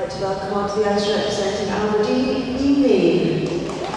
like to welcome onto the ice representing Aberdeen, Iain.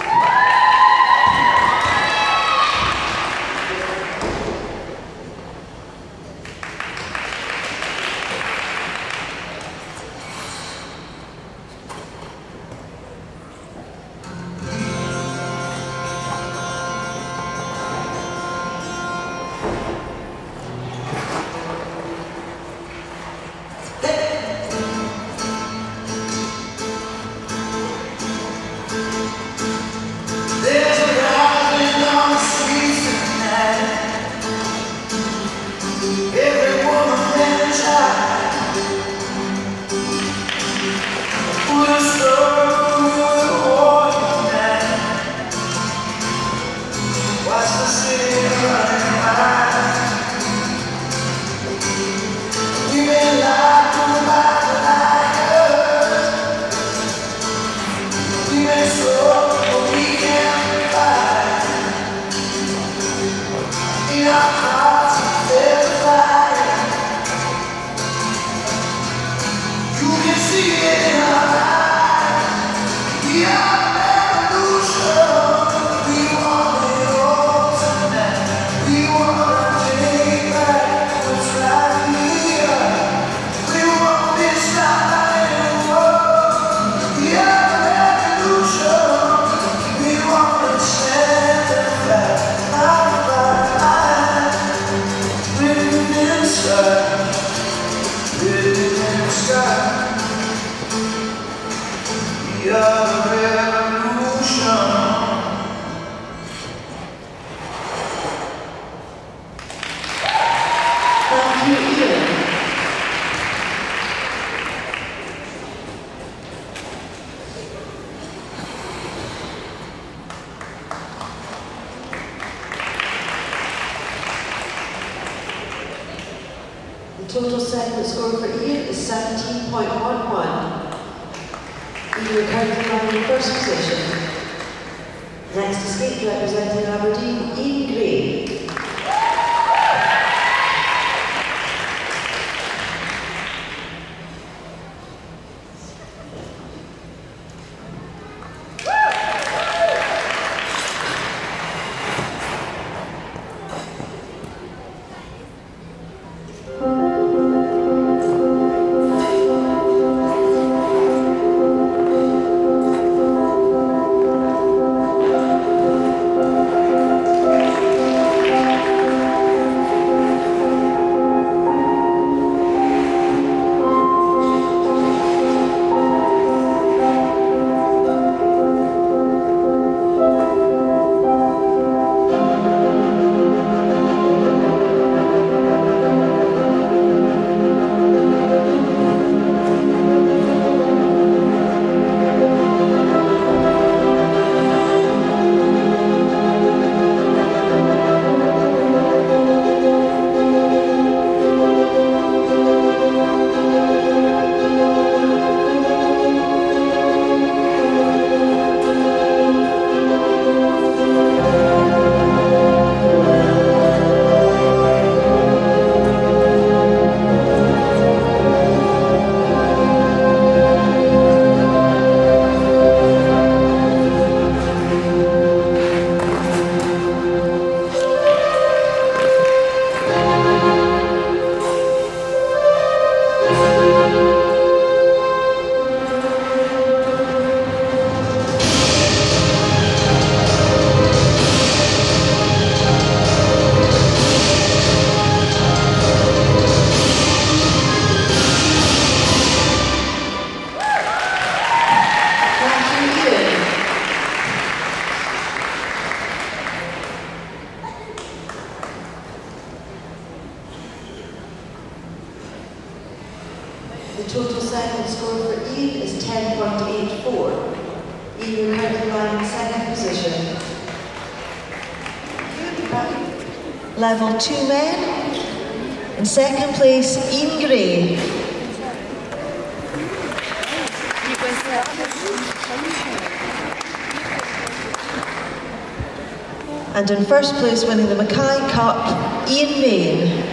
The total segment score for Iain is 17.11. Iain currently lying in first position. Next to skate representing Aberdeen, Iain. The total segment score for Iain is 10.84. Iain currently lying in second position. Level 2 men. In second place, Iain Gray. And in first place, winning the Mackay Cup, Iain Main.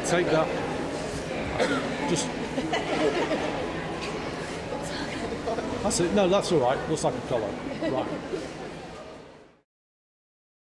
take that. Just. That's it. No, that's all right. Looks like a collar. Right.